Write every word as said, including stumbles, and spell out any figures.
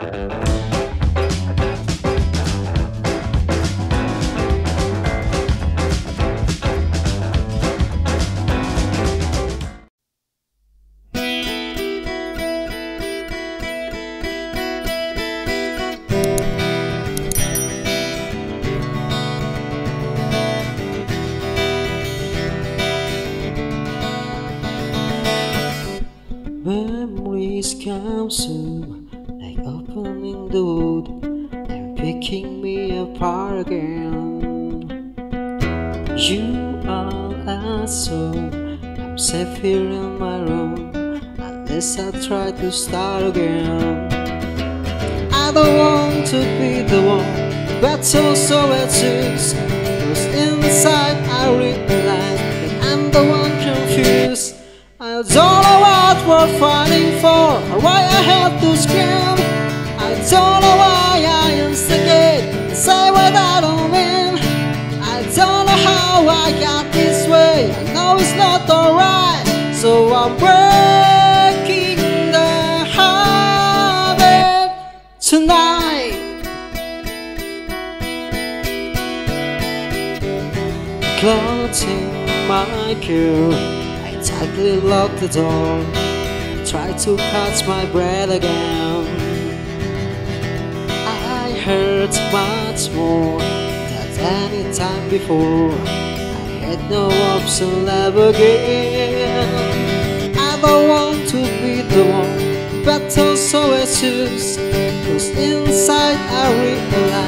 Memories come soon, like opening the wood and picking me apart again. You are a soul, I'm safe here in my room, unless I try to start again. I don't want to be the one, but also it is, cause inside I realize that I'm the one confused. I don't know what we're fighting for, or why I have to scream. I don't know why I instigate and say what I don't mean. I don't know how I got this way, I know it's not alright, so I'm breaking the habit tonight. Closing my care, tightly lock the door, try to catch my breath again. I hurt much more than any time before, I had no option left again. I don't want to be the one, but also I choose, cause inside I realize